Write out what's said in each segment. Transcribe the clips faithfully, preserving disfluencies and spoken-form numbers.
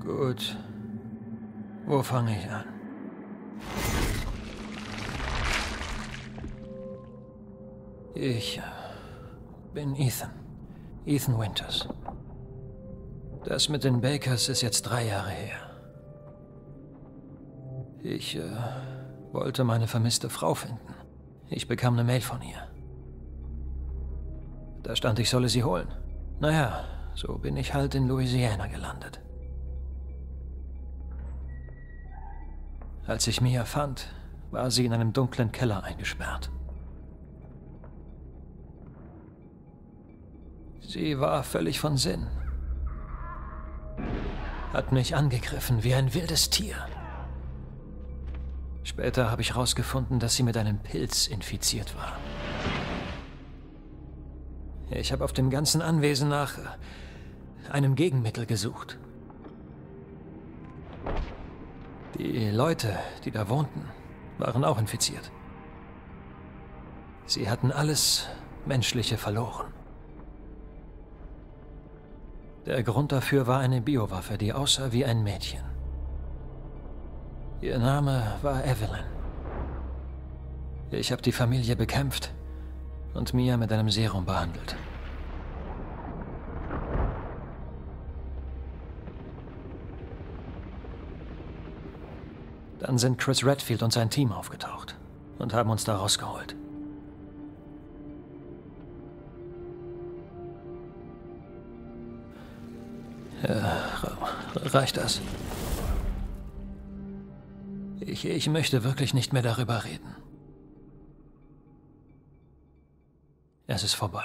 Gut. Wo fange ich an? Ich bin Ethan. Ethan Winters. Das mit den Bakers ist jetzt drei Jahre her. Ich äh, wollte meine vermisste Frau finden. Ich bekam eine Mail von ihr. Da stand, ich solle sie holen. Naja, so bin ich halt in Louisiana gelandet. Als ich Mia fand, war sie in einem dunklen Keller eingesperrt. Sie war völlig von Sinn. Hat mich angegriffen wie ein wildes Tier. Später habe ich herausgefunden, dass sie mit einem Pilz infiziert war. Ich habe auf dem ganzen Anwesen nach einem Gegenmittel gesucht. Die Leute, die da wohnten, waren auch infiziert. Sie hatten alles Menschliche verloren. Der Grund dafür war eine Biowaffe, die aussah wie ein Mädchen. Ihr Name war Evelyn. Ich habe die Familie bekämpft und Mia mit einem Serum behandelt. Dann sind Chris Redfield und sein Team aufgetaucht und haben uns da rausgeholt. Ja, reicht das? Ich, ich möchte wirklich nicht mehr darüber reden. Es ist vorbei.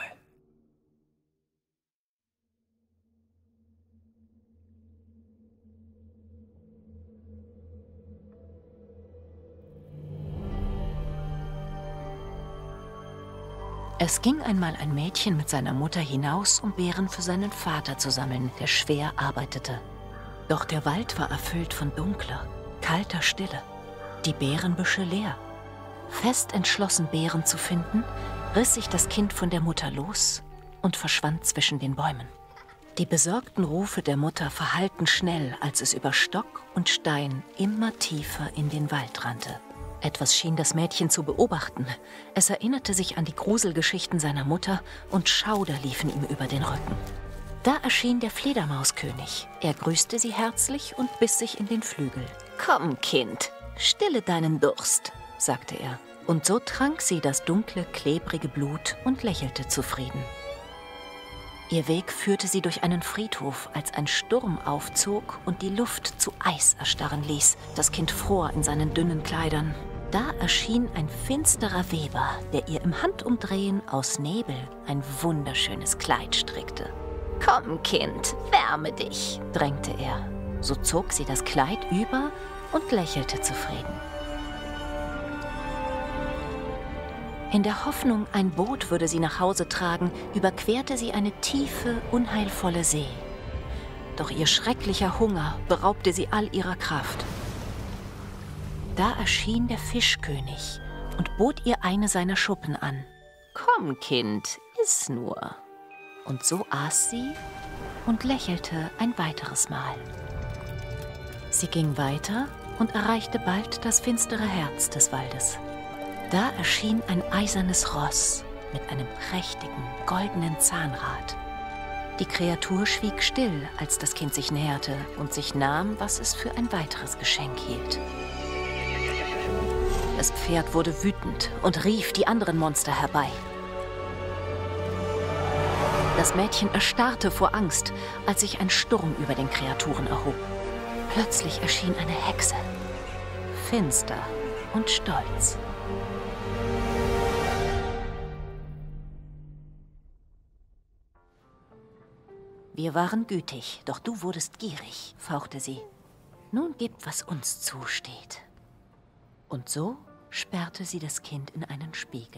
Es ging einmal ein Mädchen mit seiner Mutter hinaus, um Beeren für seinen Vater zu sammeln, der schwer arbeitete. Doch der Wald war erfüllt von dunkler, kalter Stille. Die Beerenbüsche leer. Fest entschlossen, Beeren zu finden, riss sich das Kind von der Mutter los und verschwand zwischen den Bäumen. Die besorgten Rufe der Mutter verhallten schnell, als es über Stock und Stein immer tiefer in den Wald rannte. Etwas schien das Mädchen zu beobachten. Es erinnerte sich an die Gruselgeschichten seiner Mutter und Schauder liefen ihm über den Rücken. Da erschien der Fledermauskönig. Er grüßte sie herzlich und biss sich in den Flügel. »Komm, Kind, stille deinen Durst«, sagte er. Und so trank sie das dunkle, klebrige Blut und lächelte zufrieden. Ihr Weg führte sie durch einen Friedhof, als ein Sturm aufzog und die Luft zu Eis erstarren ließ. Das Kind fror in seinen dünnen Kleidern. Da erschien ein finsterer Weber, der ihr im Handumdrehen aus Nebel ein wunderschönes Kleid strickte. »Komm, Kind, wärme dich«, drängte er. So zog sie das Kleid über und lächelte zufrieden. In der Hoffnung, ein Boot würde sie nach Hause tragen, überquerte sie eine tiefe, unheilvolle See. Doch ihr schrecklicher Hunger beraubte sie all ihrer Kraft. Da erschien der Fischkönig und bot ihr eine seiner Schuppen an. »Komm, Kind, iss nur.« Und so aß sie und lächelte ein weiteres Mal. Sie ging weiter und erreichte bald das finstere Herz des Waldes. Da erschien ein eisernes Ross mit einem prächtigen, goldenen Zahnrad. Die Kreatur schwieg still, als das Kind sich näherte und sich nahm, was es für ein weiteres Geschenk hielt. Das Pferd wurde wütend und rief die anderen Monster herbei. Das Mädchen erstarrte vor Angst, als sich ein Sturm über den Kreaturen erhob. Plötzlich erschien eine Hexe, finster und stolz. »Wir waren gütig, doch du wurdest gierig«, fauchte sie. »Nun gib, was uns zusteht.« Und so sperrte sie das Kind in einen Spiegel.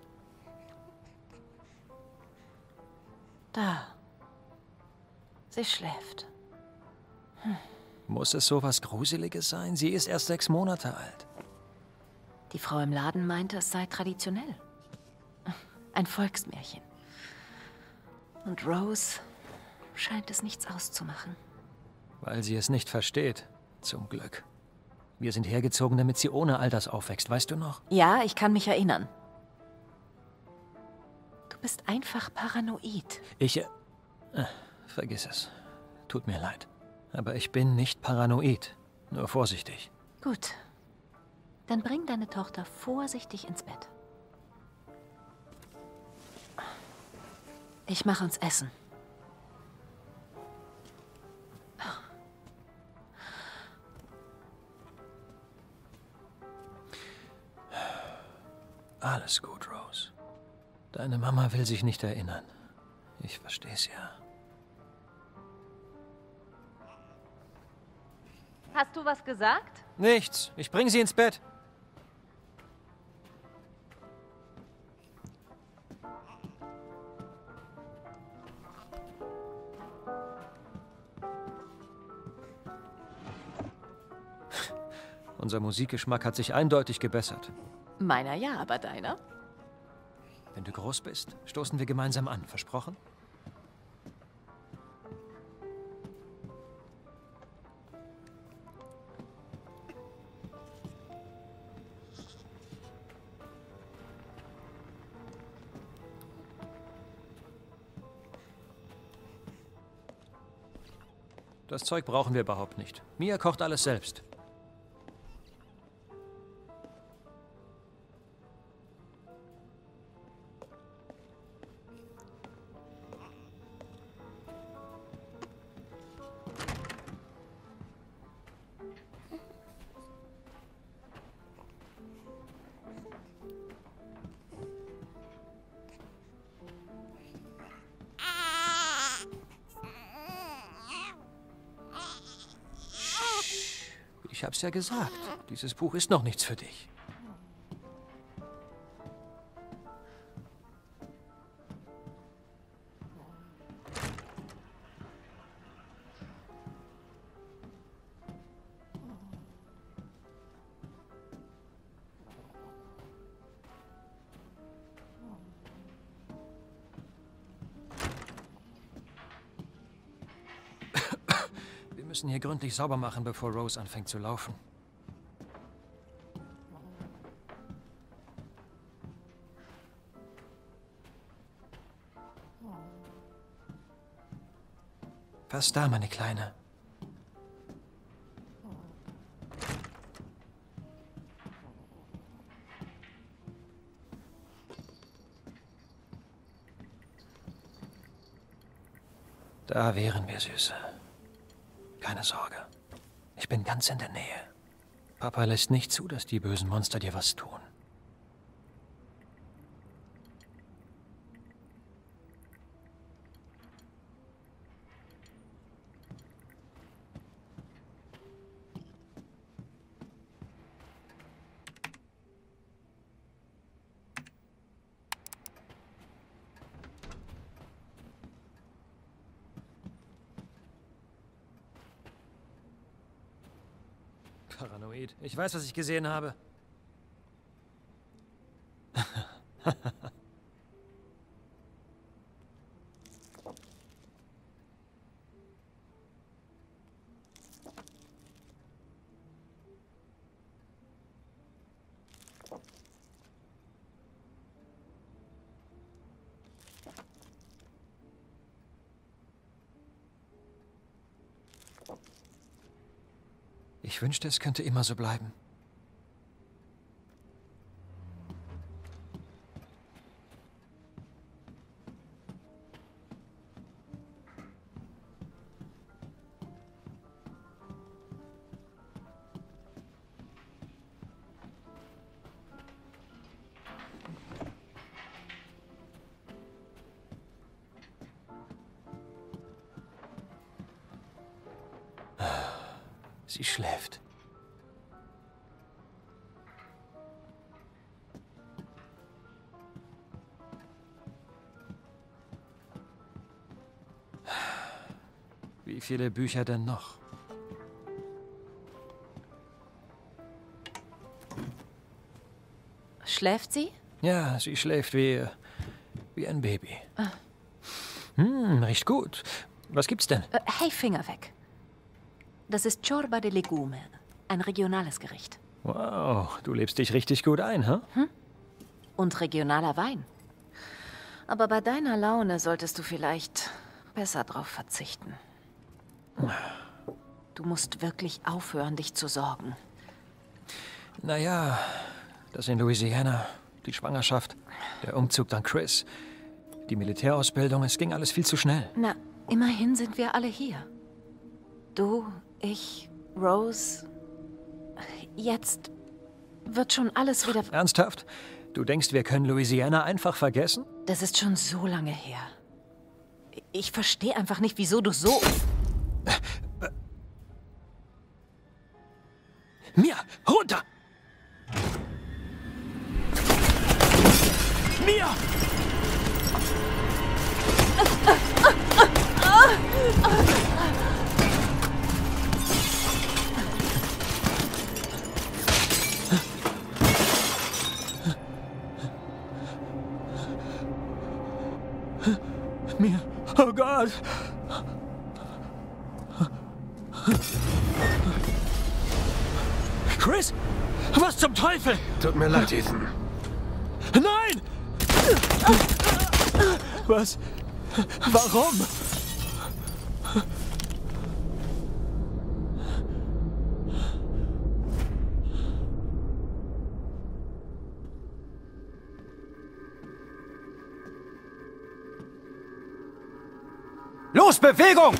Da. Sie schläft. Hm. Muss es so was Gruseliges sein? Sie ist erst sechs Monate alt. Die Frau im Laden meinte, es sei traditionell. Ein Volksmärchen. Und Rose scheint es nichts auszumachen. Weil sie es nicht versteht. Zum Glück. Wir sind hergezogen, damit sie ohne all das aufwächst, weißt du noch? Ja, ich kann mich erinnern. Du bist einfach paranoid. Ich... Äh, vergiss es. Tut mir leid. Aber ich bin nicht paranoid. Nur vorsichtig. Gut. Dann bring deine Tochter vorsichtig ins Bett. Ich mache uns Essen. Alles gut, Rose. Deine Mama will sich nicht erinnern. Ich versteh's ja. Hast du was gesagt? Nichts. Ich bring sie ins Bett. Unser Musikgeschmack hat sich eindeutig gebessert. Meiner ja, aber deiner? Wenn du groß bist, stoßen wir gemeinsam an. Versprochen? Das Zeug brauchen wir überhaupt nicht. Mia kocht alles selbst. Ich hab's ja gesagt. Dieses Buch ist noch nichts für dich. Wir müssen hier gründlich sauber machen, bevor Rose anfängt zu laufen. Was da, meine Kleine? Da wären wir, Süße. Keine Sorge. Ich bin ganz in der Nähe. Papa lässt nicht zu, dass die bösen Monster dir was tun. Paranoid. Ich weiß, was ich gesehen habe. Ich wünschte, es könnte immer so bleiben. Sie schläft. Wie viele Bücher denn noch? Schläft sie? Ja, sie schläft wie, wie ein Baby. Ah. Hm, riecht gut. Was gibt's denn? Äh, hey, Finger weg. Das ist Ciorba de Legume, ein regionales Gericht. Wow, du lebst dich richtig gut ein, hä? Hm? Und regionaler Wein. Aber bei deiner Laune solltest du vielleicht besser drauf verzichten. Du musst wirklich aufhören, dich zu sorgen. Naja, das in Louisiana, die Schwangerschaft, der Umzug dann Chris, die Militärausbildung, es ging alles viel zu schnell. Na, immerhin sind wir alle hier. Du, ich, Rose. Jetzt wird schon alles wieder... Ernsthaft? Du denkst, wir können Louisiana einfach vergessen? Das ist schon so lange her. Ich verstehe einfach nicht, wieso du so... Mia, runter! Mia! Mia, oh Gott! Chris? Was zum Teufel? Tut mir leid, Ethan. Nein! Was? Warum? Los, Bewegung!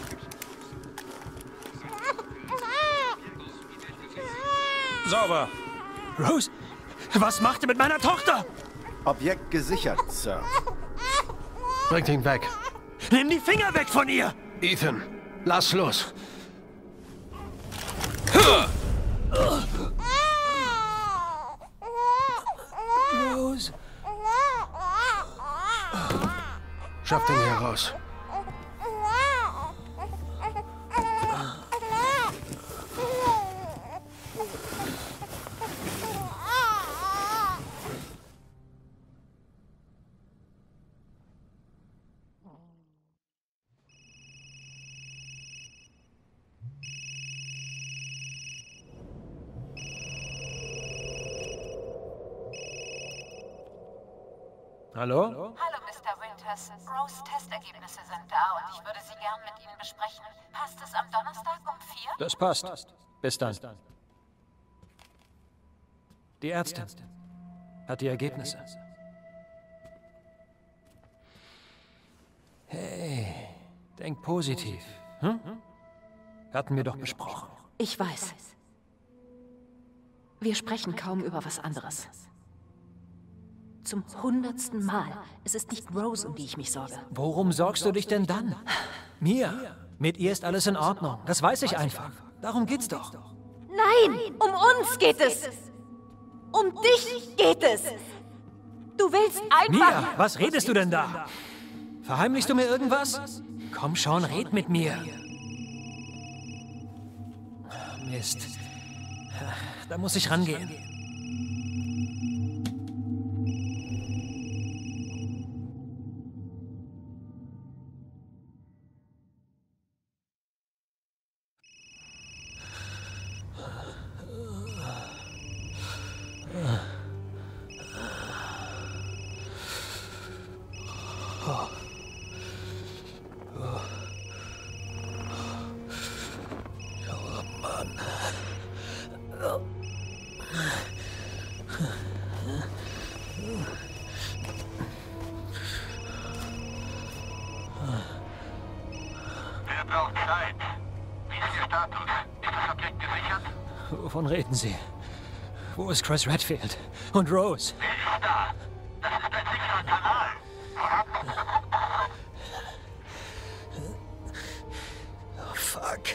Sauber. Rose, was macht ihr mit meiner Tochter? Objekt gesichert, Sir. Bringt ihn weg. Nimm die Finger weg von ihr! Ethan, lass los. Rose. Schafft ihn hier raus. Hallo? Hallo, Mister Winters. Rose Testergebnisse sind da und ich würde sie gern mit Ihnen besprechen. Passt es am Donnerstag um vier? Das passt. Bis dann. Die Ärztin hat die Ergebnisse. Hey, denk positiv. Hm? Hatten wir doch besprochen. Ich weiß. Wir sprechen kaum über was anderes. Zum hundertsten Mal. Es ist nicht Rose, um die ich mich sorge. Worum sorgst du dich denn dann? Mia, mit ihr ist alles in Ordnung. Das weiß ich einfach. Darum geht's doch. Nein, um uns geht es. Um dich geht es. Du willst einfach... Mia, was redest du denn da? Verheimlichst du mir irgendwas? Komm schon, red mit mir. Mist. Da muss ich rangehen. Wer braucht Zeit? Wie ist Ihr Status? Ist das Objekt gesichert? Wovon reden Sie? Wo ist Chris Redfield? Und Rose? Wer ist da? Das ist ein sicherer Kanal. Oh, fuck.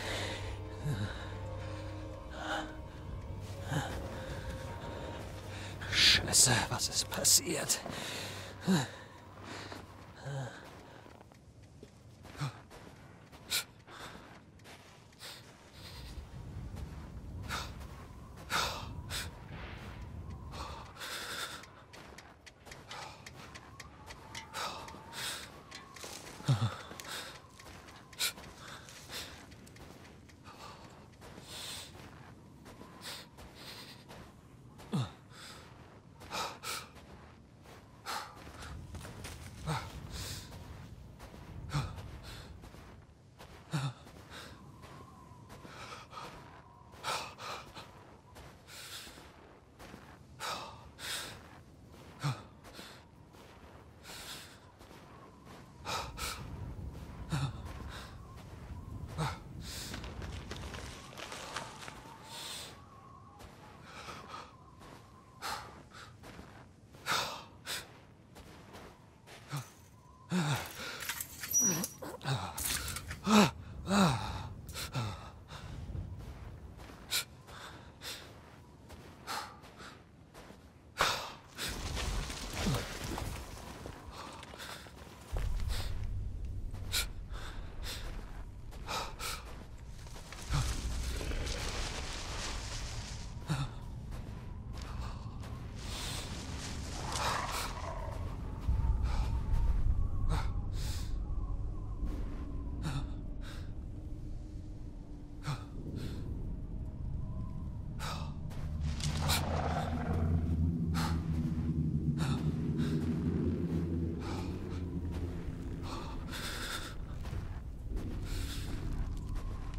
Scheiße, was ist passiert?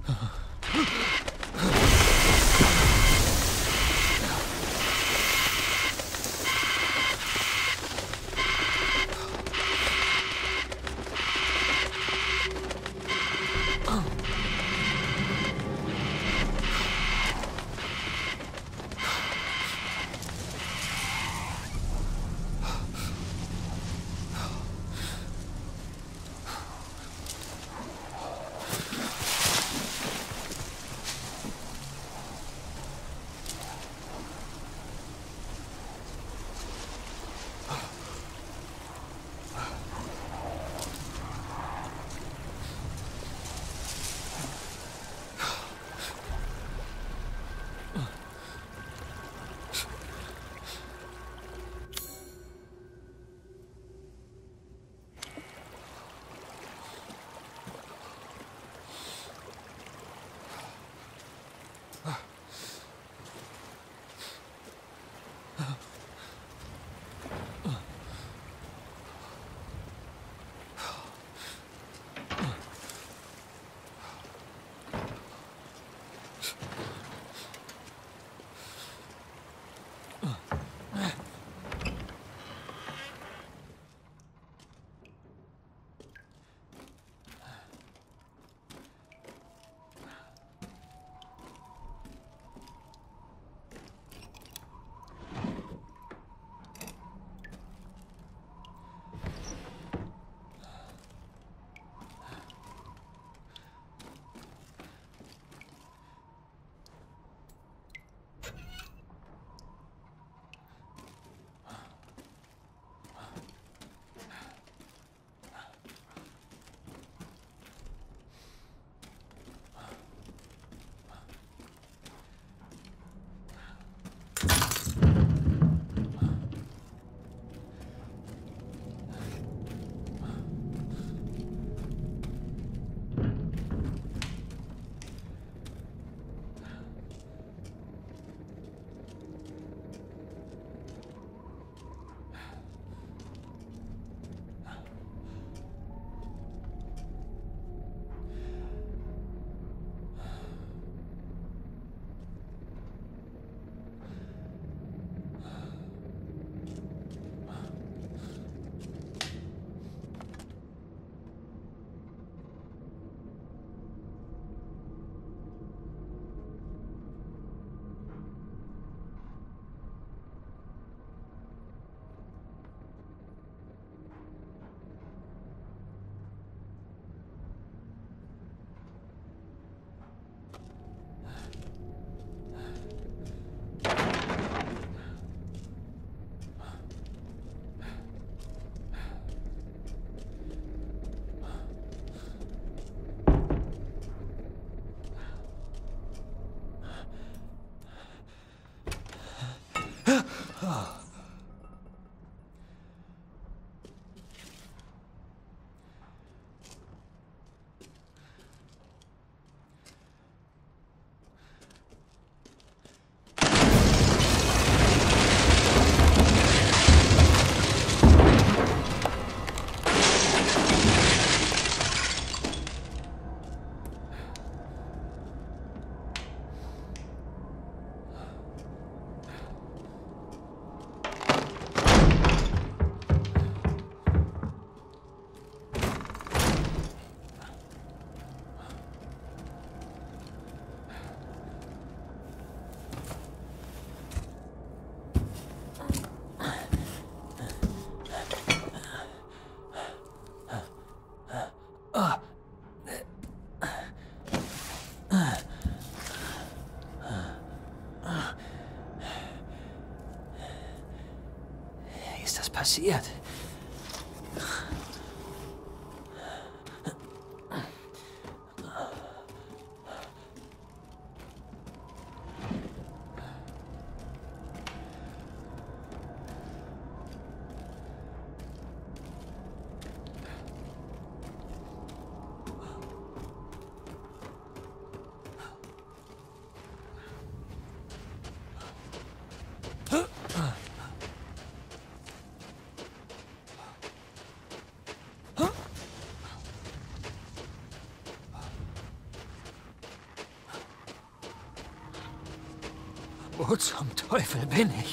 Passiert. Wo zum Teufel bin ich?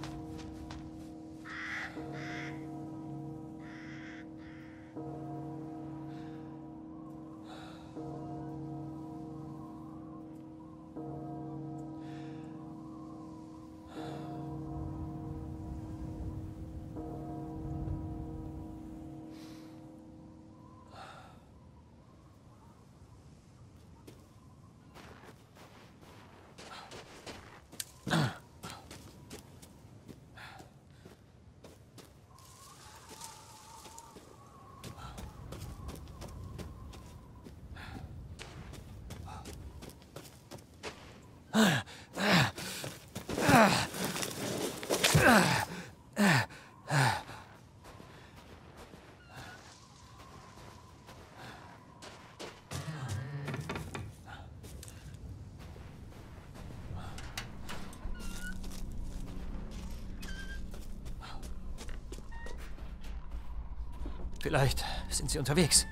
Vielleicht sind sie unterwegs.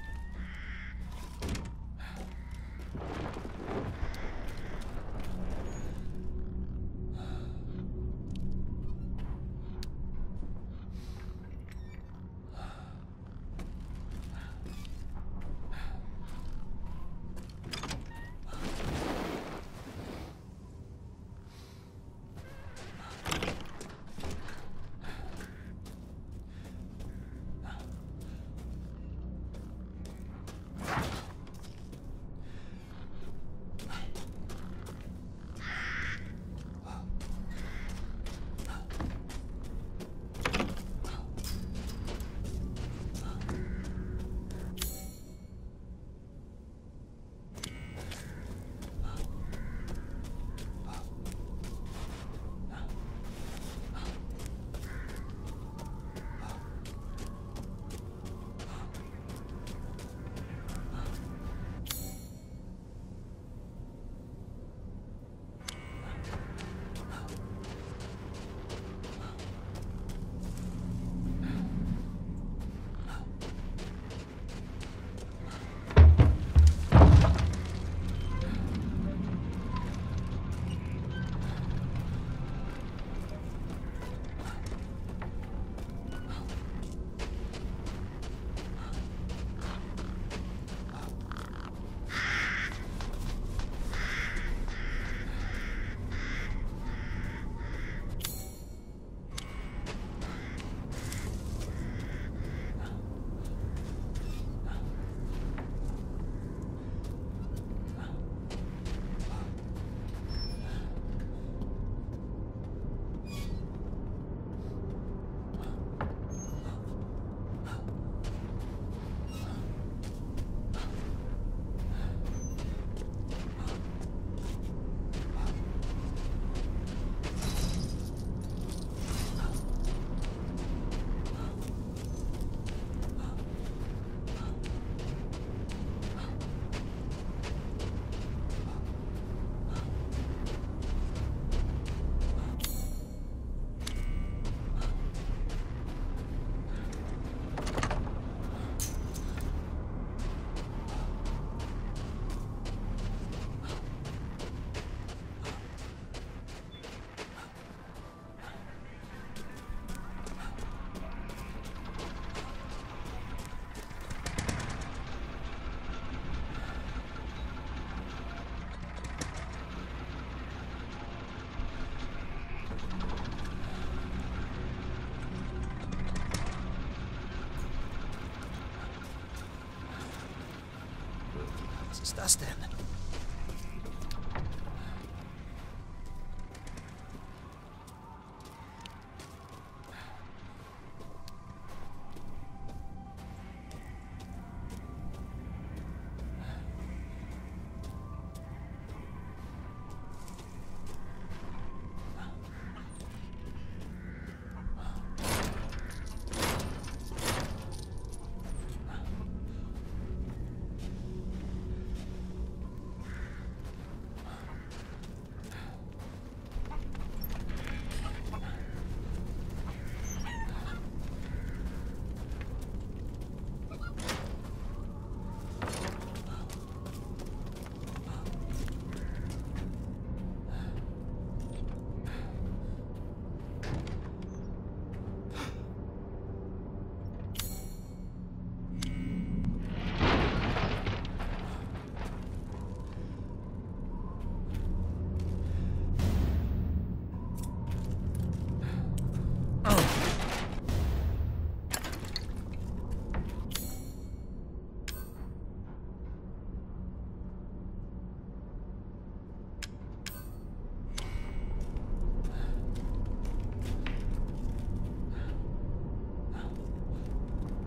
Was ist das denn?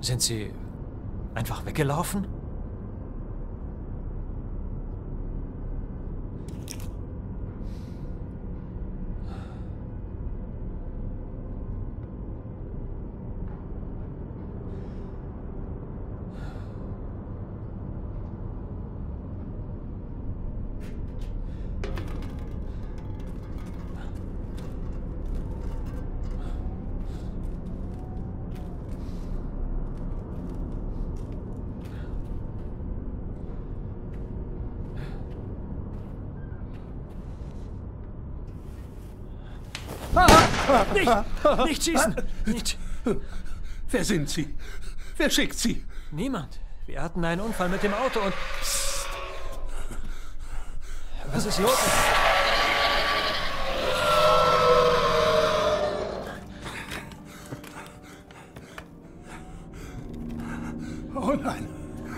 Sind Sie einfach weggelaufen? Nicht! Nicht schießen! Nicht! Wer sind Sie? Wer schickt Sie? Niemand. Wir hatten einen Unfall mit dem Auto und... Psst. Was ist los? Oh nein.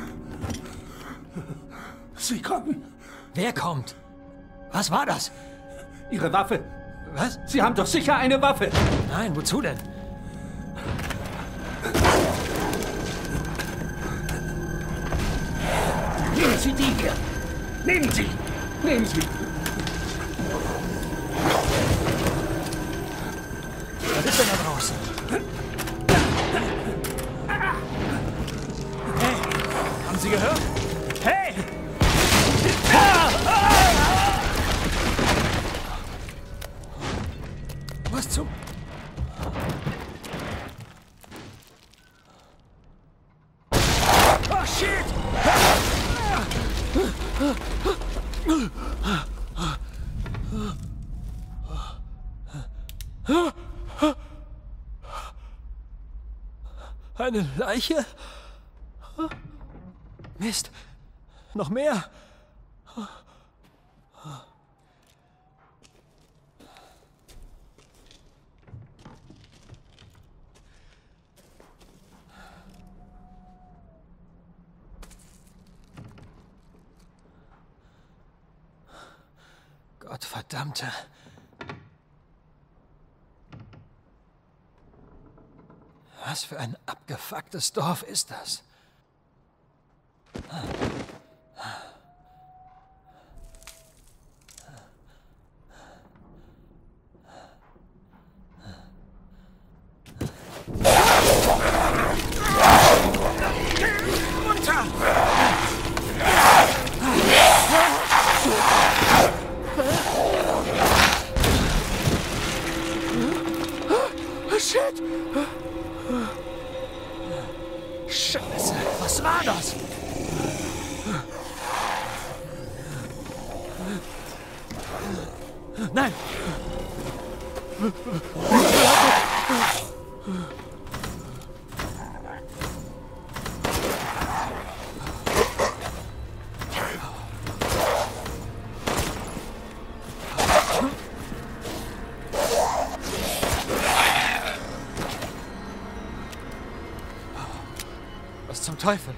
Sie kommen. Wer kommt? Was war das? Ihre Waffe. Was? Sie haben doch sicher eine Waffe. Nein, wozu denn? Nehmen Sie die hier. Nehmen Sie. Nehmen Sie. Was ist denn da draußen? Hey, haben Sie gehört? Hey! Was zum... Oh, shit! Eine Leiche? Mist. Noch mehr. Gottverdammte. Was für ein abgefucktes Dorf ist das? Runter! Shit! Scheiße, was war das? Nein! Was zum Teufel?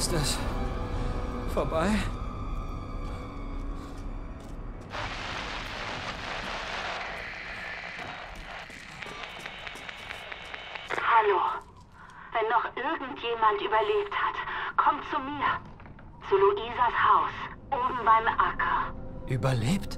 Ist es vorbei? Hallo. Wenn noch irgendjemand überlebt hat, kommt zu mir. Zu Luisas Haus, oben beim Acker. Überlebt?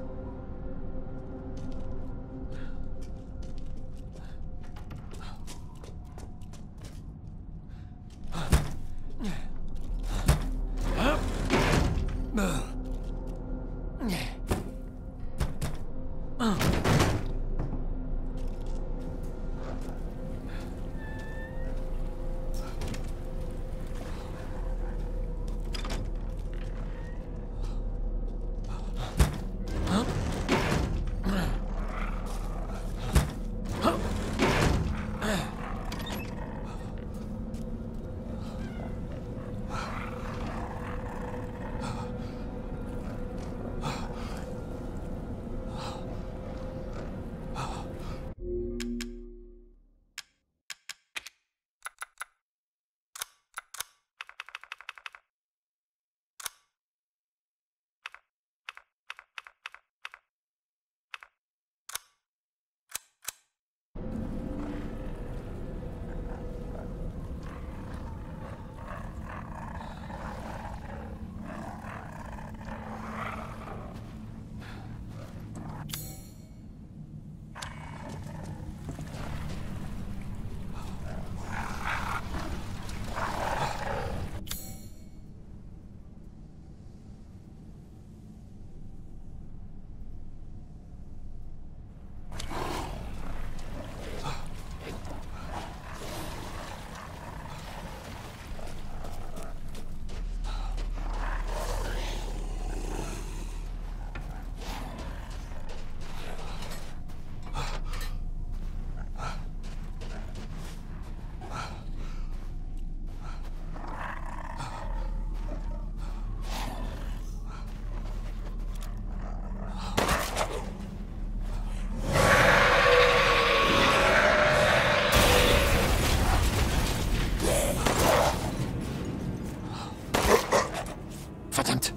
Verdammt!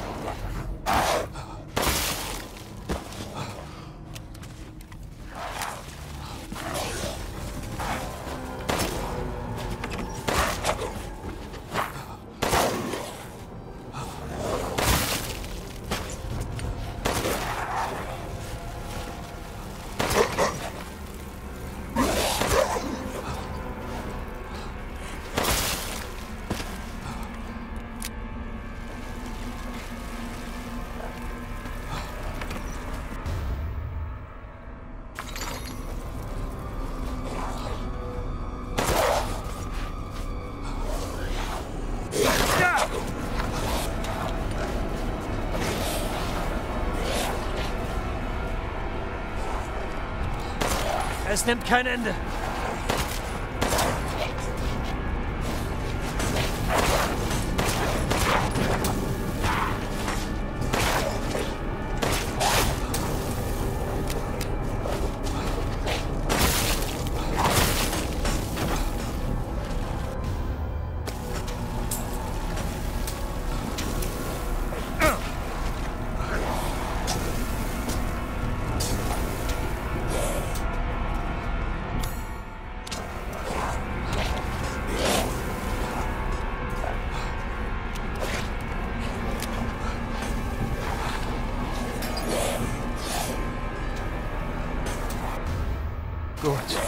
Es nimmt kein Ende. Gut.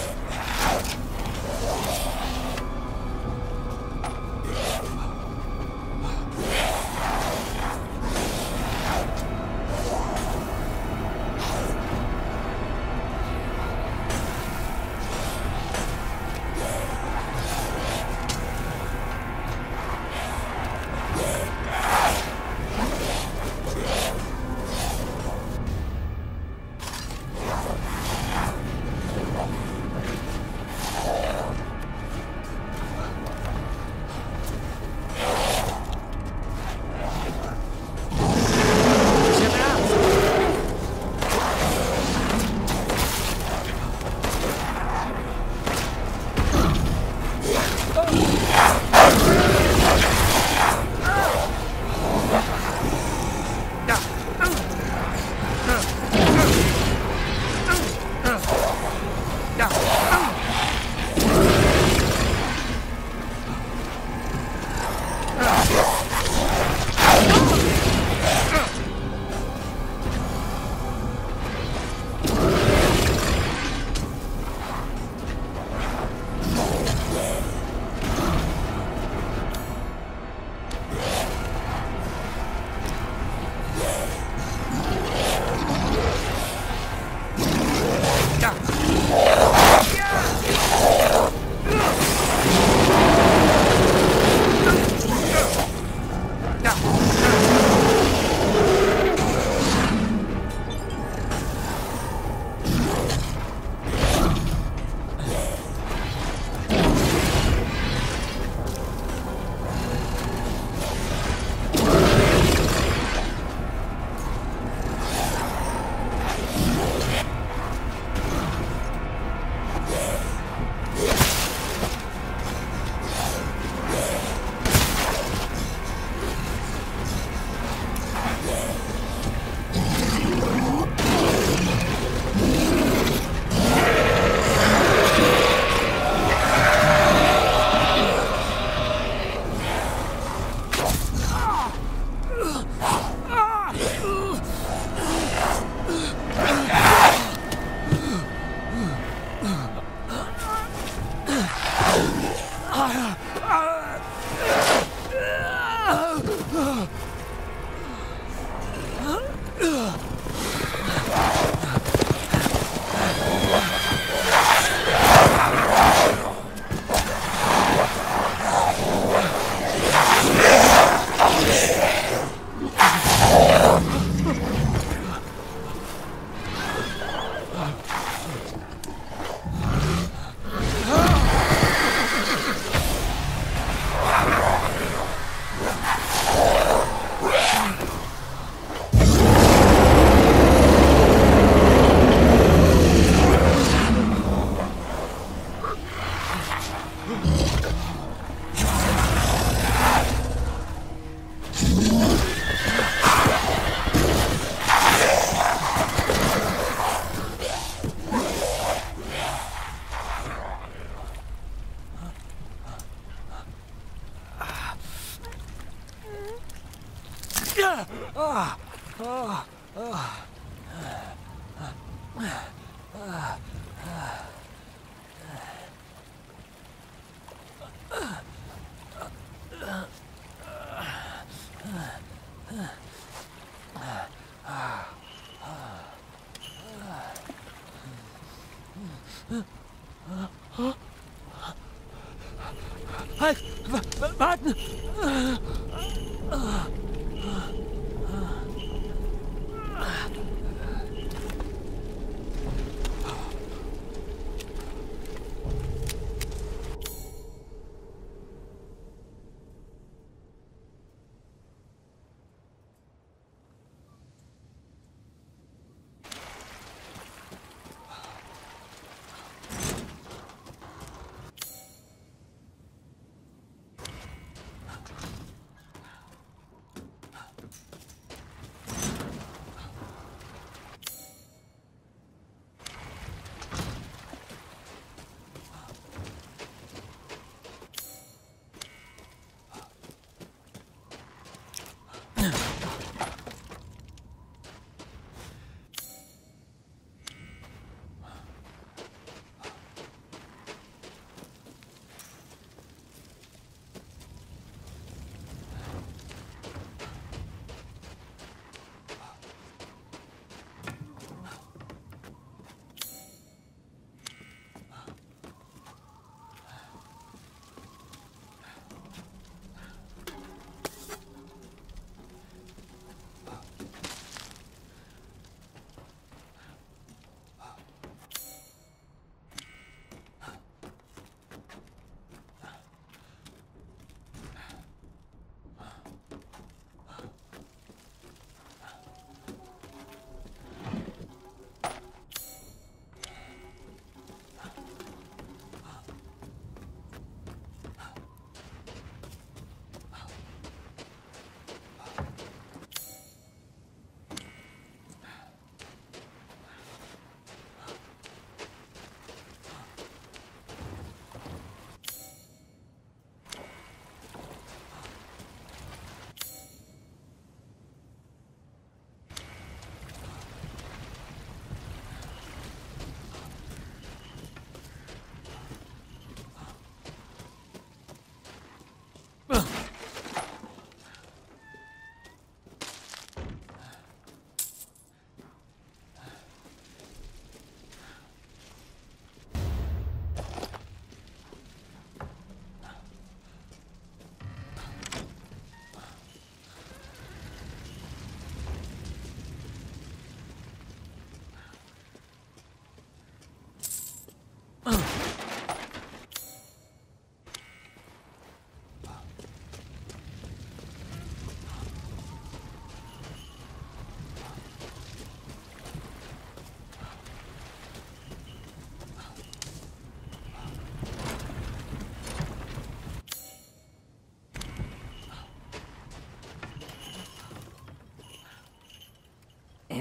Halt! W- warten!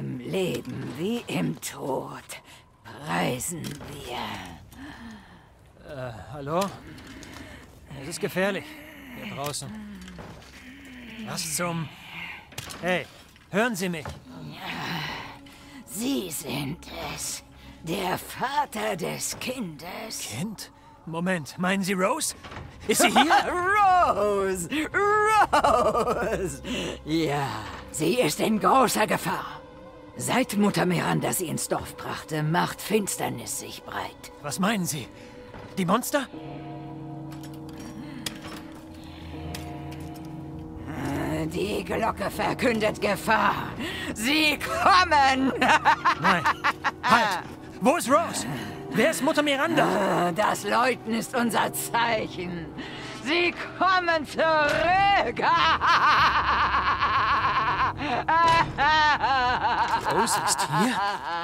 Im Leben wie im Tod preisen wir. Äh, hallo? Es ist gefährlich. Hier draußen. Was zum... Hey, hören Sie mich. Sie sind es. Der Vater des Kindes. Kind? Moment, meinen Sie Rose? Ist sie hier? Rose! Rose! Ja, sie ist in großer Gefahr. Seit Mutter Miranda sie ins Dorf brachte, macht Finsternis sich breit. Was meinen Sie? Die Monster? Die Glocke verkündet Gefahr. Sie kommen! Nein. Halt! Wo ist Rose? Wer ist Mutter Miranda? Das Läuten ist unser Zeichen. Sie kommen zurück! Rose ist hier?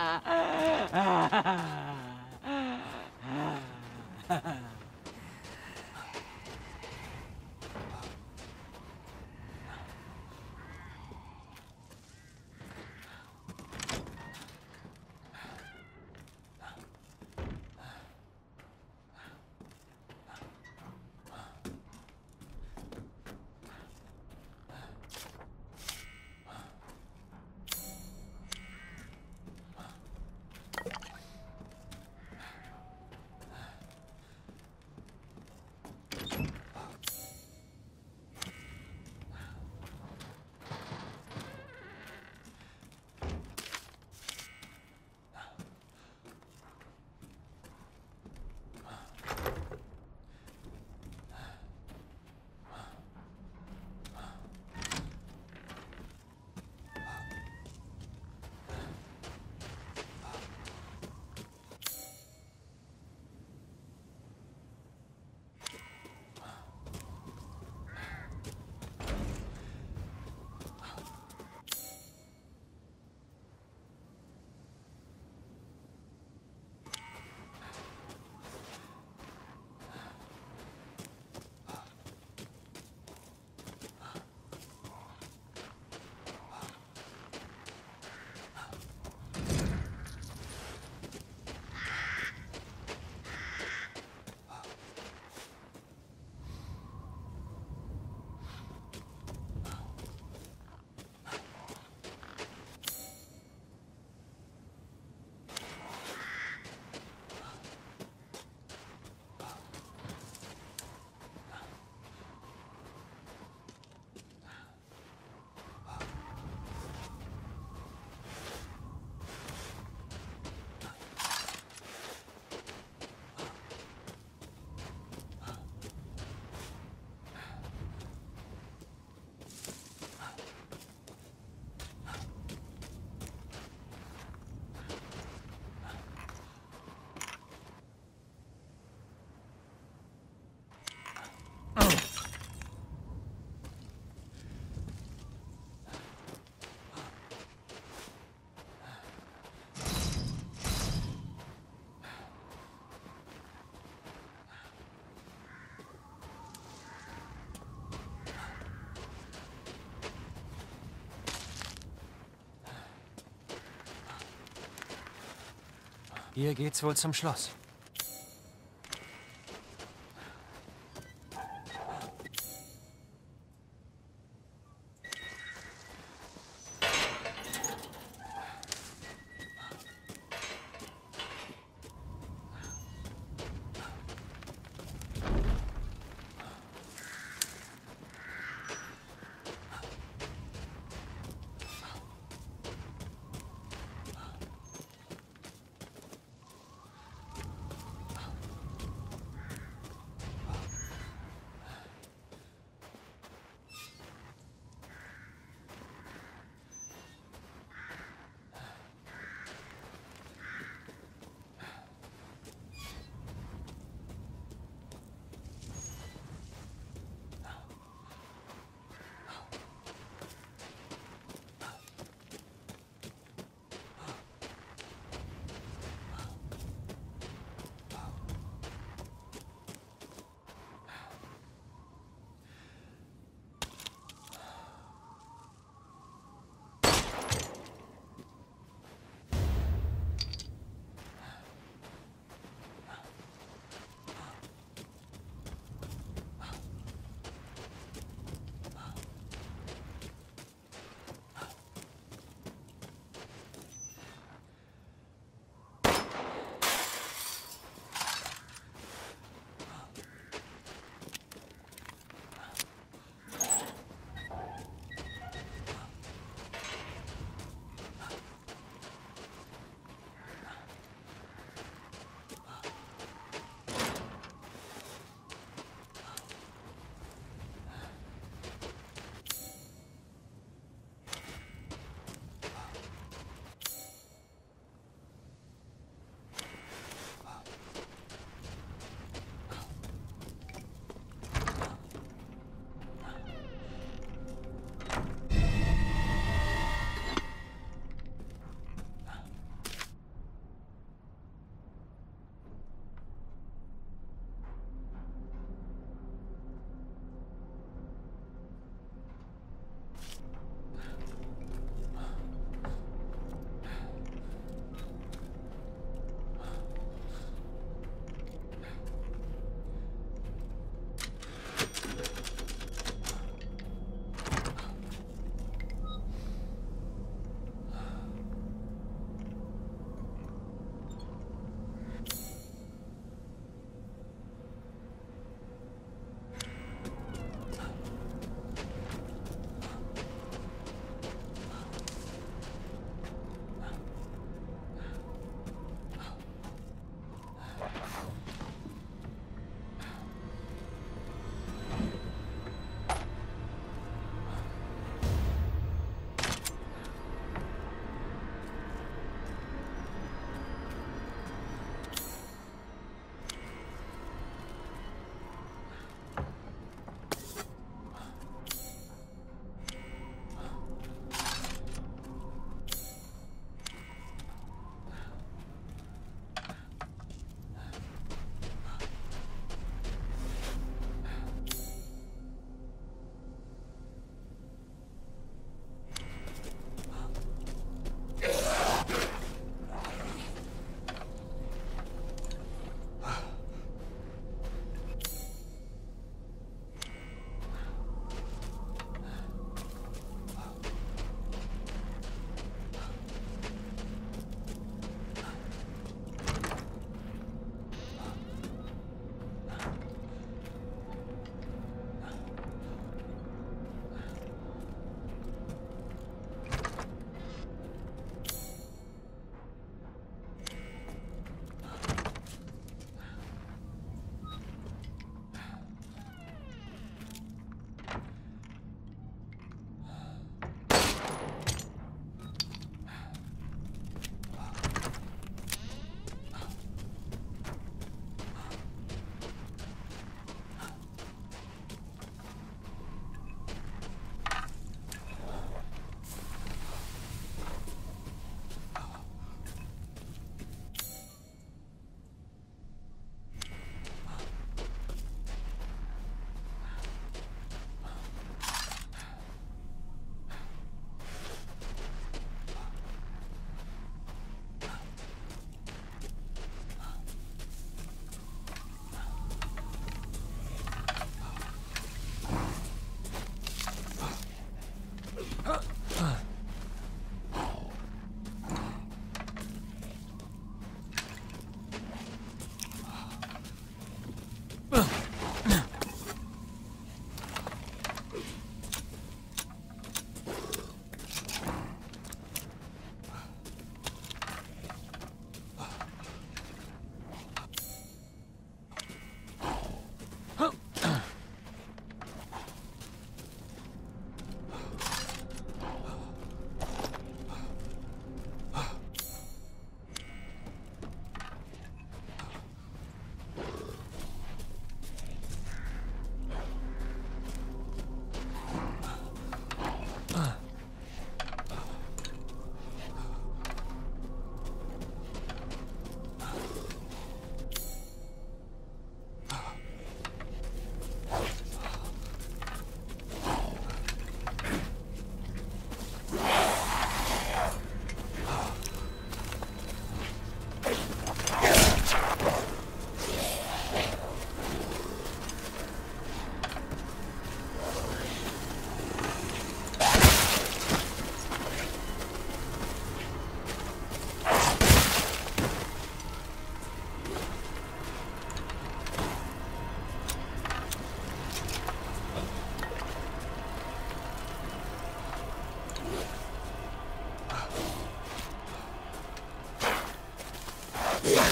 Hier geht's wohl zum Schloss.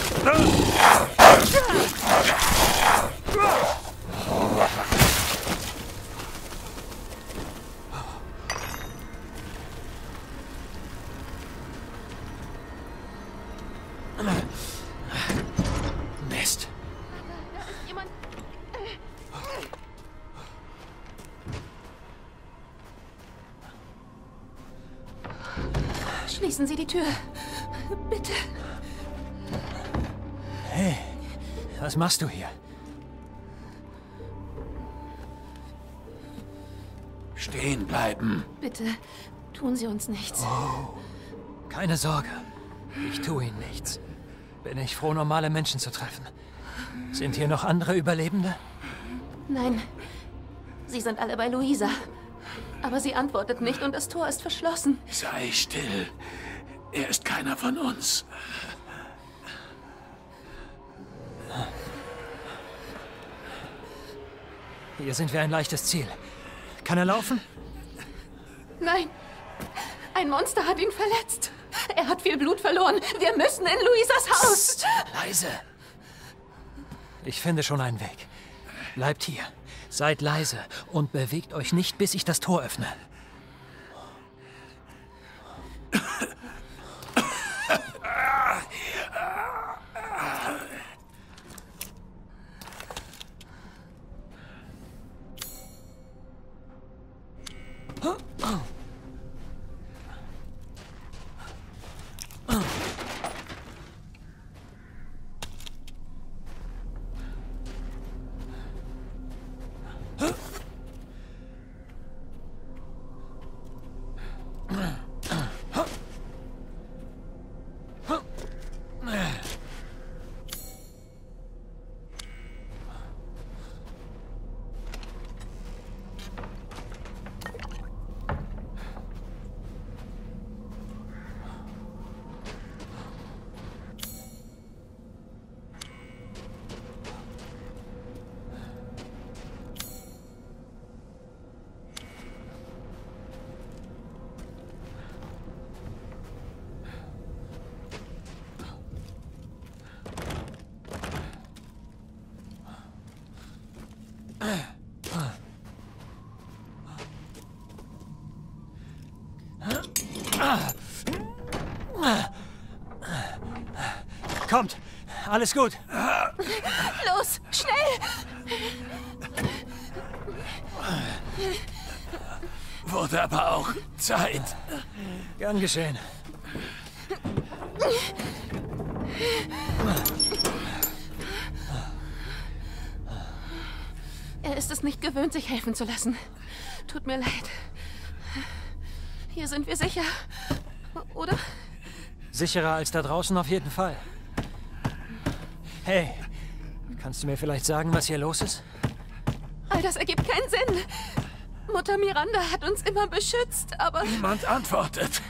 Mist. Schließen Sie die Tür. Bitte. Hey, was machst du hier? Stehen bleiben. Bitte, tun Sie uns nichts. Oh, keine Sorge. Ich tue Ihnen nichts. Bin ich froh, normale Menschen zu treffen. Sind hier noch andere Überlebende? Nein, Sie sind alle bei Luisa. Aber sie antwortet nicht und das Tor ist verschlossen. Sei still. Er ist keiner von uns. Hier sind wir ein leichtes Ziel. Kann er laufen? Nein. Ein Monster hat ihn verletzt. Er hat viel Blut verloren. Wir müssen in Luisas Haus. Psst, leise. Ich finde schon einen Weg. Bleibt hier. Seid leise und bewegt euch nicht, bis ich das Tor öffne. Kommt! Alles gut! Los, schnell! Wurde aber auch Zeit. Gern geschehen. Er ist es nicht gewöhnt, sich helfen zu lassen. Tut mir leid. Hier sind wir sicher. Oder? Sicherer als da draußen auf jeden Fall. Hey, kannst du mir vielleicht sagen, was hier los ist? All das ergibt keinen Sinn. Mutter Miranda hat uns immer beschützt, aber... Niemand antwortet.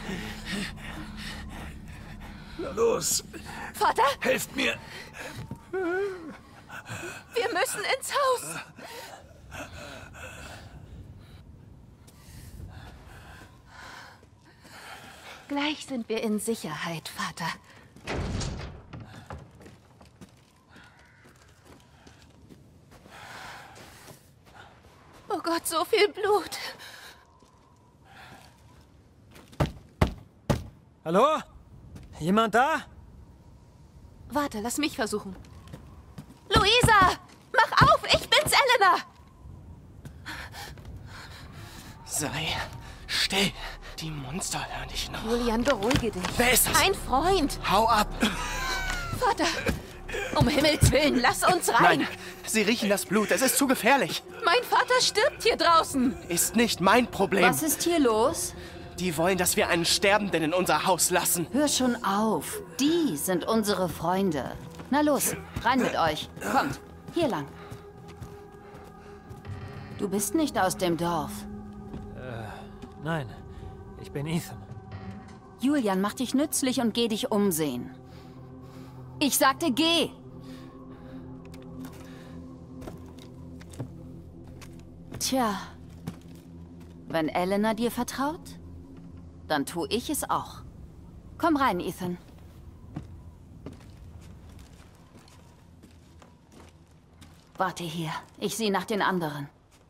Na los. Vater? Helft mir. Wir müssen ins Haus. Gleich sind wir in Sicherheit, Vater. Oh Gott, so viel Blut. Hallo? Jemand da? Warte, lass mich versuchen. Luisa! Mach auf! Ich bin's, Elena! Sei still. Die Monster hören dich noch. Julian, beruhige dich. Wer ist das? Ein Freund. Hau ab! Vater! Um Himmels Willen, lass uns rein! Nein, sie riechen das Blut. Es ist zu gefährlich. Mein Vater stirbt hier draußen. Ist nicht mein Problem. Was ist hier los? Die wollen, dass wir einen Sterbenden in unser Haus lassen. Hör schon auf. Die sind unsere Freunde. Na los, rein mit euch. Kommt, hier lang. Du bist nicht aus dem Dorf. Äh, nein. Ich bin Ethan. Julian, mach dich nützlich und geh dich umsehen. Ich sagte, geh! Tja, wenn Elena dir vertraut, dann tu ich es auch. Komm rein, Ethan. Warte hier. Ich sehe nach den anderen.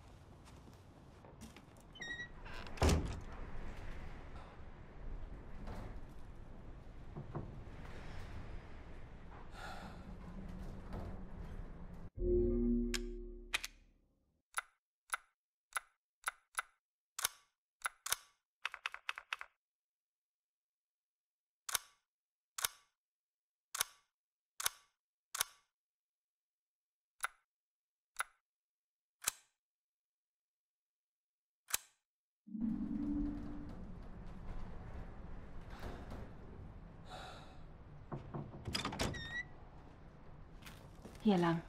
Hier lang.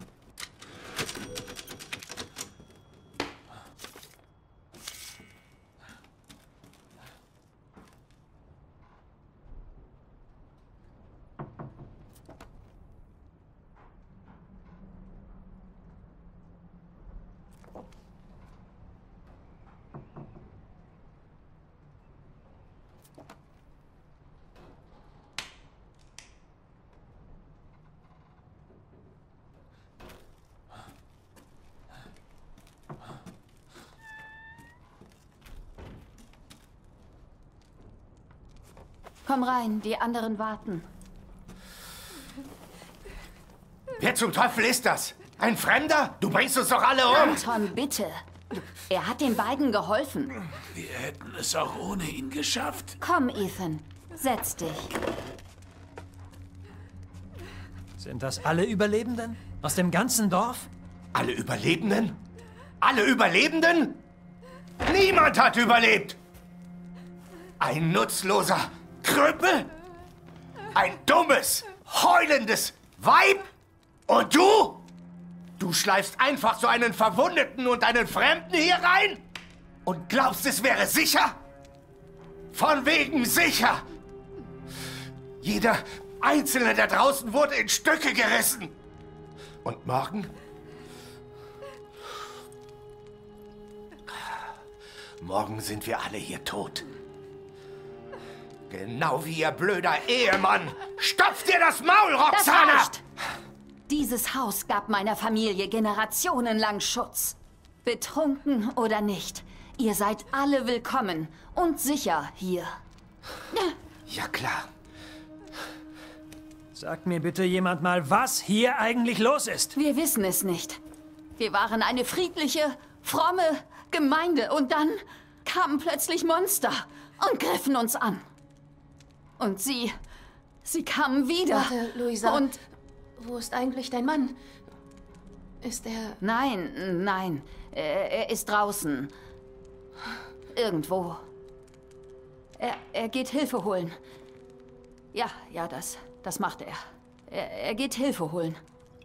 Komm rein, die anderen warten. Wer zum Teufel ist das? Ein Fremder? Du bringst uns doch alle um! Anton, bitte. Er hat den beiden geholfen. Wir hätten es auch ohne ihn geschafft. Komm, Ethan. Setz dich. Sind das alle Überlebenden? Aus dem ganzen Dorf? Alle Überlebenden? Alle Überlebenden? Niemand hat überlebt! Ein nutzloser Krüppel? Ein dummes, heulendes Weib? Und du? Du schleifst einfach so einen Verwundeten und einen Fremden hier rein? Und glaubst, es wäre sicher? Von wegen sicher! Jeder Einzelne da draußen wurde in Stücke gerissen. Und morgen? Morgen sind wir alle hier tot. Genau wie ihr blöder Ehemann. Stopf dir das Maul, Roxana! Das reicht. Dieses Haus gab meiner Familie generationenlang Schutz. Betrunken oder nicht, ihr seid alle willkommen und sicher hier. Ja, klar. Sagt mir bitte jemand mal, was hier eigentlich los ist. Wir wissen es nicht. Wir waren eine friedliche, fromme Gemeinde und dann kamen plötzlich Monster und griffen uns an. Und sie, sie kamen wieder. Warte, Luisa. Und wo ist eigentlich dein Mann? Ist er... Nein, nein. Er, er ist draußen. Irgendwo. Er, er geht Hilfe holen. Ja, ja, das, das macht er. er. Er geht Hilfe holen.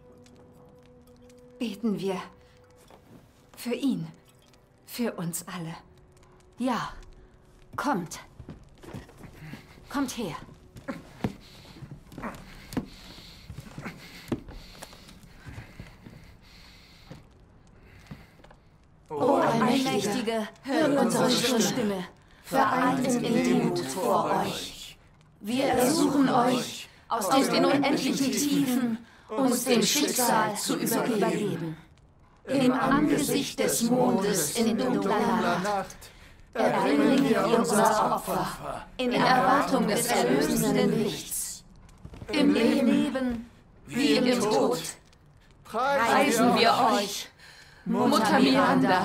Beten wir für ihn. Für uns alle. Ja. Kommt. Kommt her. O Allmächtige, hört unsere Stimme, vereint in Demut vor euch. Wir ersuchen euch, aus den unendlichen Tiefen uns dem Schicksal zu übergeben. Im Angesicht des Mondes in dunkler Nacht erbringen wir unser Opfer in Erwartung des erlösenden Lichts. Im Leben wie im Tod preisen wir euch, Mutter Miranda.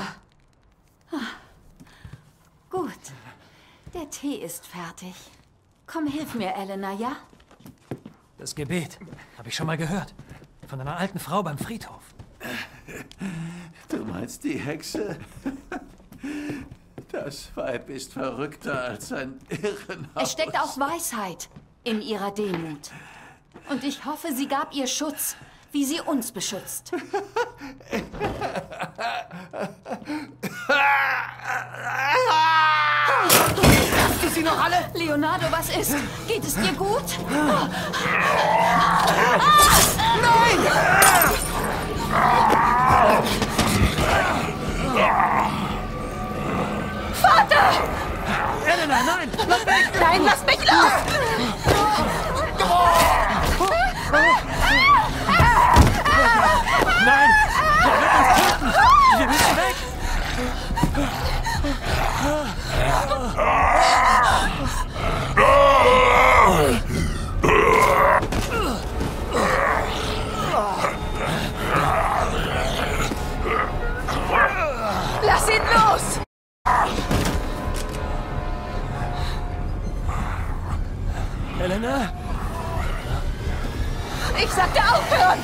Gut. Der Tee ist fertig. Komm, hilf mir, Elena, ja? Das Gebet habe ich schon mal gehört. Von einer alten Frau beim Friedhof. Du meinst die Hexe? Das Weib ist verrückter als ein Irrenhaus. Es steckt auch Weisheit in ihrer Demut. Und ich hoffe, sie gab ihr Schutz, wie sie uns beschützt. Hast du sie noch alle? Leonardo, was ist? Geht es dir gut? Nein! Vater! Elena, nein! Lass mich! Nein, lass mich los! Nein! Ich sagte aufhören!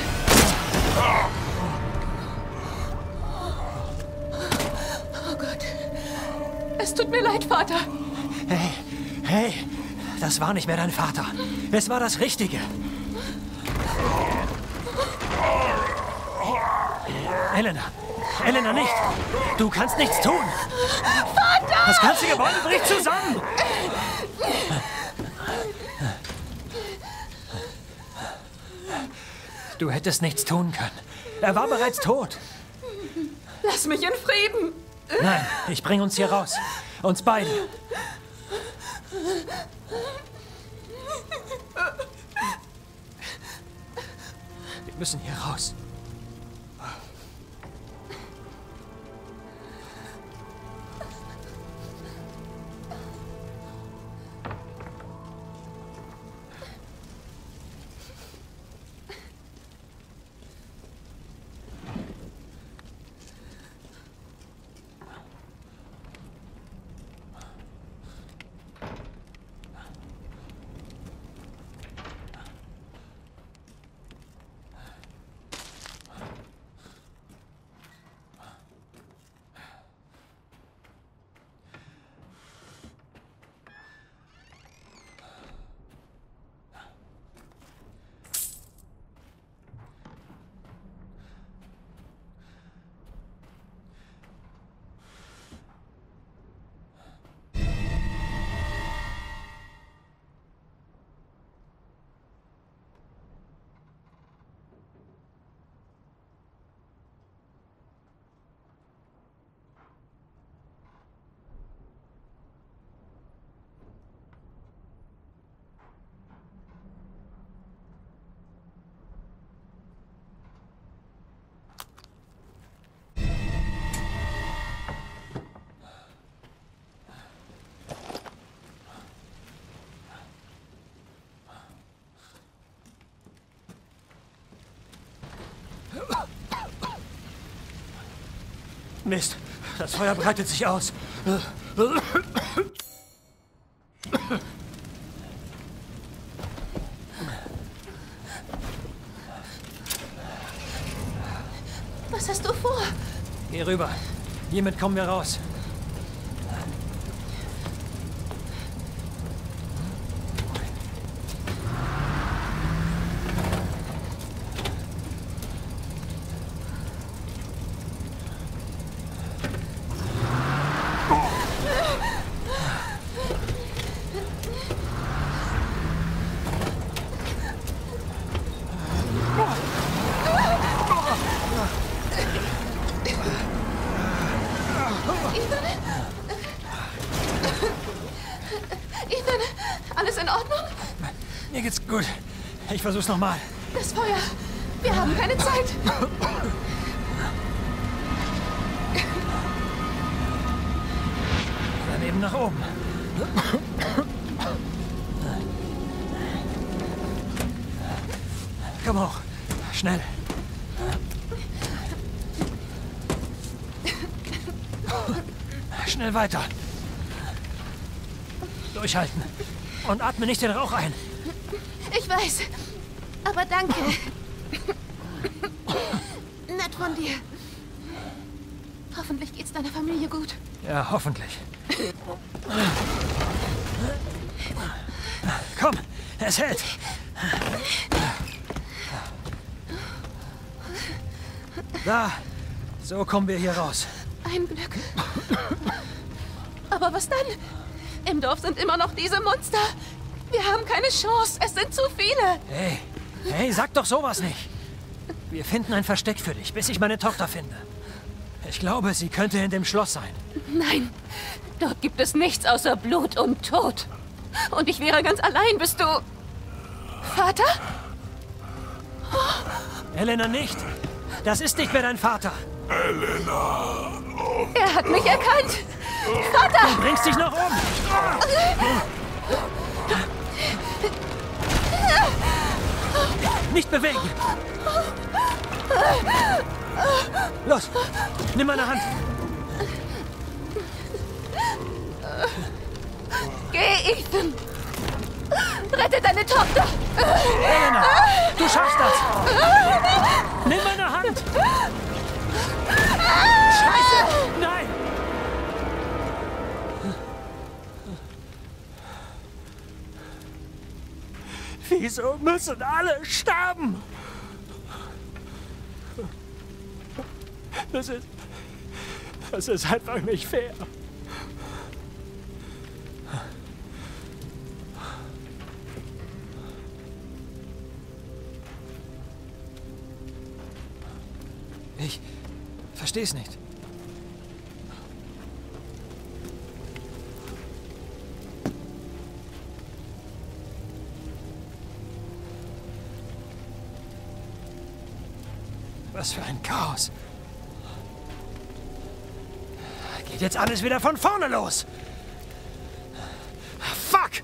Oh Gott. Es tut mir leid, Vater. Hey, hey, das war nicht mehr dein Vater. Es war das Richtige. Elena, Elena, nicht. Du kannst nichts tun. Vater! Das ganze Gebäude bricht zusammen. Du hättest nichts tun können. Er war bereits tot. Lass mich in Frieden. Nein, ich bring uns hier raus. Uns beide. Wir müssen hier raus. Mist, das Feuer breitet sich aus. Was hast du vor? Geh rüber. Hiermit kommen wir raus. Mir geht's gut. Ich versuch's nochmal. Das Feuer. Wir haben keine Zeit. Dann eben nach oben. Komm hoch. Schnell. Schnell weiter. Durchhalten. Und atme nicht den Rauch ein. Ich weiß. Aber danke. Nett von dir. Hoffentlich geht's deiner Familie gut. Ja, hoffentlich. Komm, es hält. Da, so kommen wir hier raus. Ein Glück. Aber was dann? Im Dorf sind immer noch diese Monster. Wir haben keine Chance. Es sind zu viele. Hey, hey, sag doch sowas nicht. Wir finden ein Versteck für dich, bis ich meine Tochter finde. Ich glaube, sie könnte in dem Schloss sein. Nein, dort gibt es nichts außer Blut und Tod. Und ich wäre ganz allein, bist du... Vater? Oh. Elena, nicht. Das ist nicht mehr dein Vater. Elena. Oh. Er hat mich erkannt. Vater! Du bringst dich noch um. Nicht bewegen. Los, nimm meine Hand. Geh, Ethan. Rette deine Tochter! Elena, du schaffst das! Nimm meine Hand! Scheiße! Nein! Wieso müssen alle sterben? Das ist... Das ist einfach nicht fair. Ich verstehe es nicht. Was für ein Chaos. Geht jetzt alles wieder von vorne los. Fuck!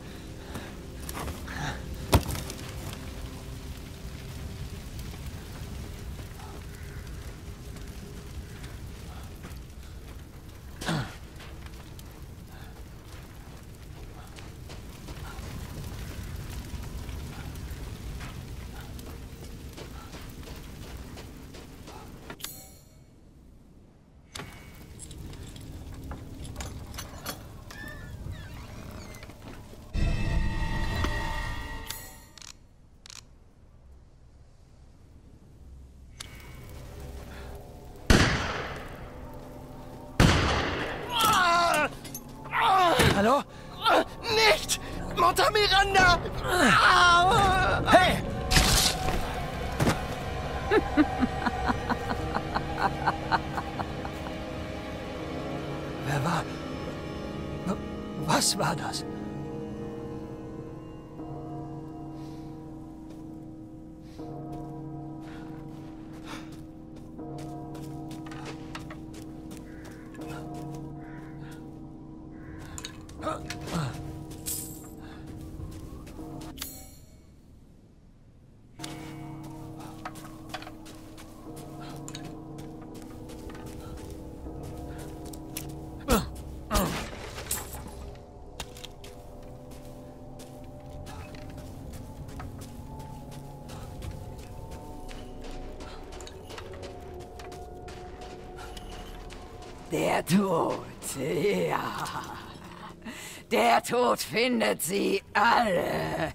Hallo? Nicht! Mutter Miranda! Hey! Wer war... Was war das? Der Tod, ja. Der Tod findet sie alle.